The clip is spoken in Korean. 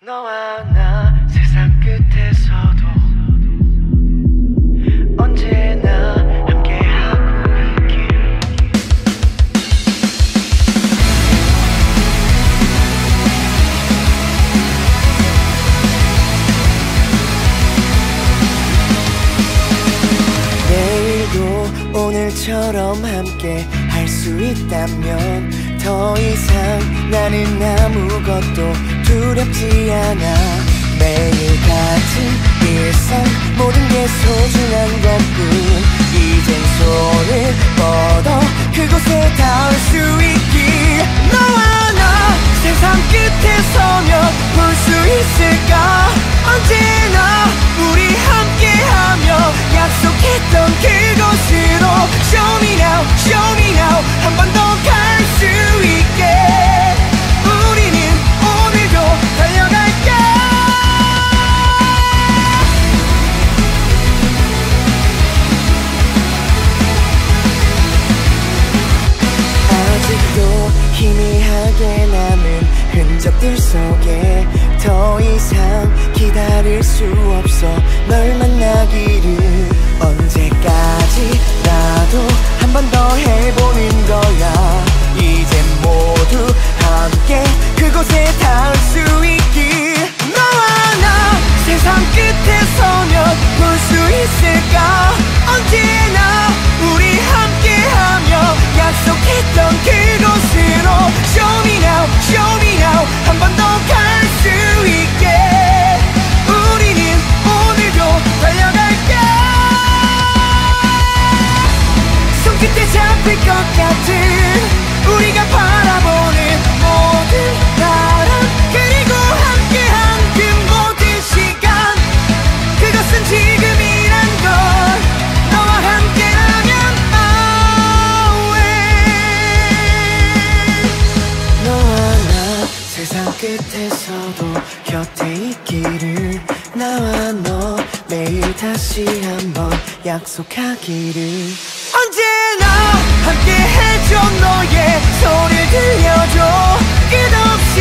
너와 나 세상 끝에서도 언제나 함께하고 있길. 내일도 오늘처럼 함께 할 수 있다면 더 이상 나는 아무것도 두렵지 않아. 매일 같은 일상 모든 게 소중한 것뿐. 이젠 손을 뻗어 그곳에 닿을 수 있길. 너와 나 세상 끝에 서면 볼 수 있을까. 언제나 우리 함께하며 약속했던 그곳으로 Show me now, show me now. 한 번 더 갈 수 있게 우리는 오늘도 달려갈까. 아직도 희미하게 남은 흔적들 속에 더 이상 기다릴 수 없어 널 만나기를. 언제까지라도 한 번 더 해보는 거야. 이제 모두 함께 그곳에 닿을 수 있길. 너와 나 세상 끝에 서면 볼 수 있을까. 언제나 우리 함께하며 약속했던 그곳으로 Show me now, show me now. 한 번 더 갈 수 있게 우리는 오늘도 달려갈까. 손끝에 잡힐 것 같은 우리가 바라보는 모든 바람, 그리고 함께한 그 모든 시간, 그것은 지금이란 걸 너와 함께라면 always. 너와 나 세상 끝에서도 곁에 있기를. 나와 너 매일 다시 한번 약속하기를. 언제나 함께 해줘. 너의 손을 들려줘. 끝없이